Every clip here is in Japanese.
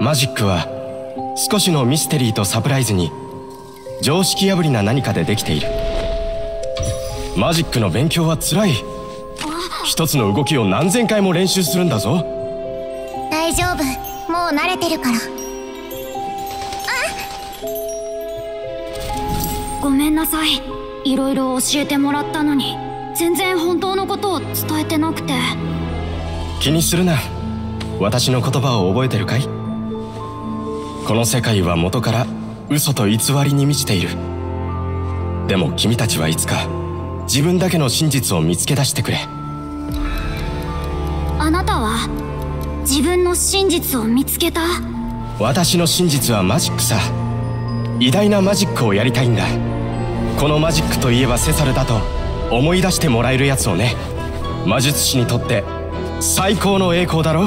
マジックは少しのミステリーとサプライズに常識破りな何かでできている。マジックの勉強はつらい。一つの動きを何千回も練習するんだぞ。 大丈夫、もう慣れてるから。 ごめんなさい、いろいろ教えてもらったのに全然本当のことを伝えてなくて。 気にするな。私の言葉を覚えてるかい？この世界は元から嘘と偽りに満ちている。でも君たちはいつか自分だけの真実を見つけ出してくれ。 あなたは自分の真実を見つけた？ 私の真実はマジックさ。偉大なマジックをやりたいんだ。このマジックといえばセサルだと思い出してもらえるやつをね。魔術師にとって最高の栄光だろ。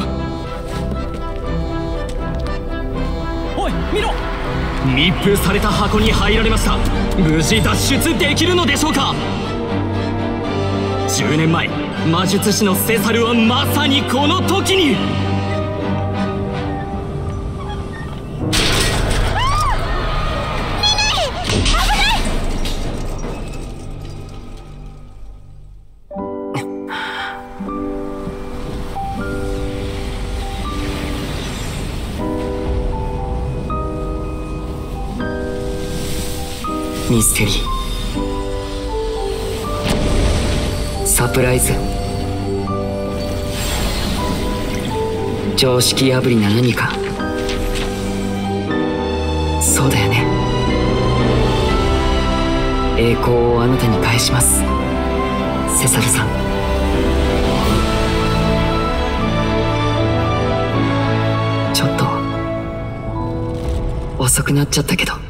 おい見ろ、密封された箱に入られました。無事脱出できるのでしょうか。10年前魔術師のセサルはまさにこの時に。ミステリー、サプライズ、常識破りな何か。そうだよね。栄光をあなたに返します、セサルさん。ちょっと遅くなっちゃったけど。